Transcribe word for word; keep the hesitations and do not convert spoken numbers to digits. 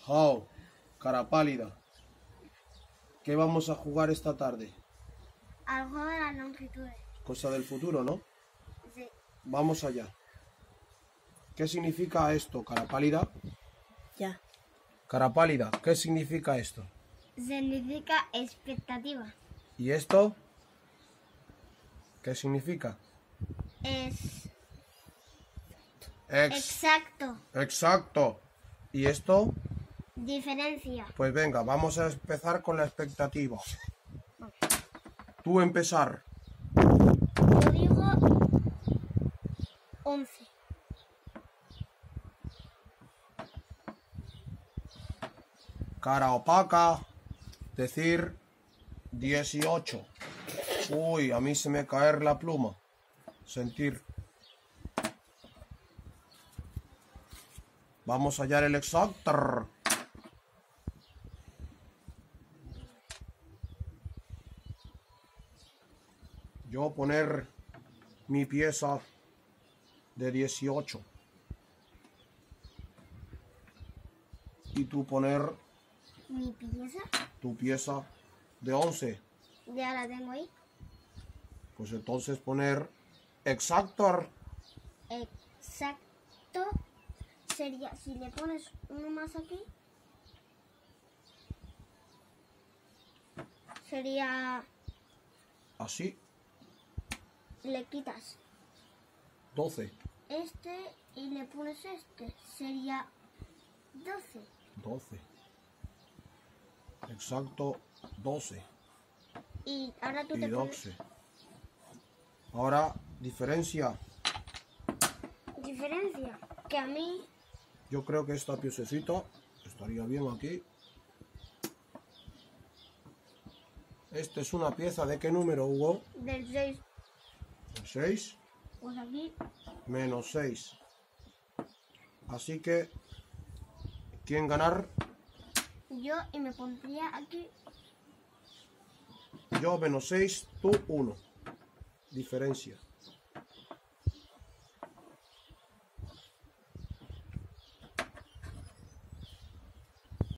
Oh, cara pálida. ¿Qué vamos a jugar esta tarde? Al juego de las longitudes. Cosa del futuro, ¿no? Sí. Vamos allá. ¿Qué significa esto, cara pálida? Ya. Cara pálida, ¿qué significa esto? Significa expectativa. ¿Y esto? ¿Qué significa? Es Ex exacto. Exacto. ¿Y esto? Diferencia. Pues venga, vamos a empezar con la expectativa. Tú empezar. Yo digo once. Cara opaca, decir dieciocho. Uy, a mí se me caer la pluma. Sentir. Vamos a hallar el exacto. Yo poner mi pieza de dieciocho. Y tú poner Mi pieza. tu pieza de once. Ya la tengo ahí. Pues entonces poner exacto. Exacto. Sería, si le pones uno más aquí, sería, Así, le quitas doce. este y le pones este, sería doce. doce. Exacto, doce. Y ahora tú Y te pones doce. Ahora, diferencia. diferencia, que a mí Yo creo que esta piececita estaría bien aquí. Esta es una pieza de qué número, Hugo? del seis, seis pues aquí, menos seis. Así que, ¿quién ganar? yo y me pondría aquí, Yo menos seis, tú uno. Diferencia.